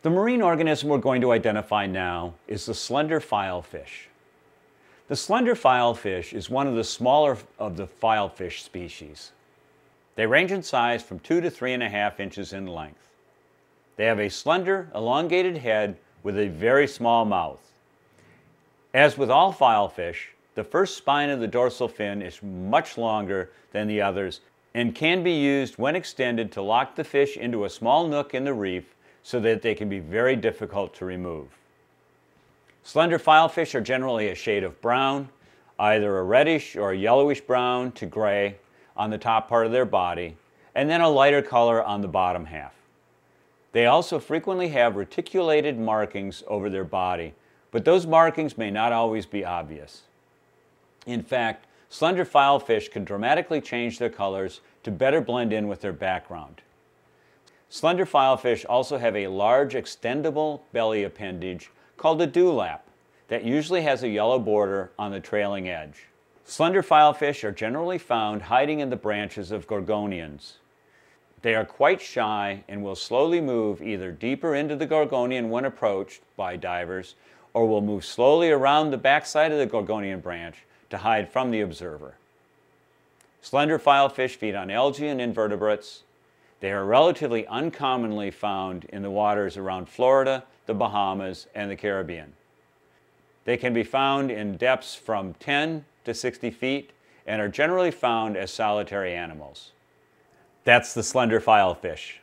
The marine organism we're going to identify now is the slender filefish. The slender filefish is one of the smaller of the filefish species. They range in size from 2 to 3.5 inches in length. They have a slender, elongated head with a very small mouth. As with all filefish, the first spine of the dorsal fin is much longer than the others and can be used when extended to lock the fish into a small nook in the reef so that they can be very difficult to remove. Slender filefish are generally a shade of brown, either a reddish or a yellowish brown to gray on the top part of their body, and then a lighter color on the bottom half. They also frequently have reticulated markings over their body, but those markings may not always be obvious. In fact, slender filefish can dramatically change their colors to better blend in with their background. Slender filefish also have a large extendable belly appendage called a dewlap that usually has a yellow border on the trailing edge. Slender filefish are generally found hiding in the branches of gorgonians. They are quite shy and will slowly move either deeper into the gorgonian when approached by divers, or will move slowly around the backside of the gorgonian branch to hide from the observer. Slender filefish feed on algae and invertebrates. They are relatively uncommonly found in the waters around Florida, the Bahamas, and the Caribbean. They can be found in depths from 10 to 60 feet and are generally found as solitary animals. That's the slender filefish.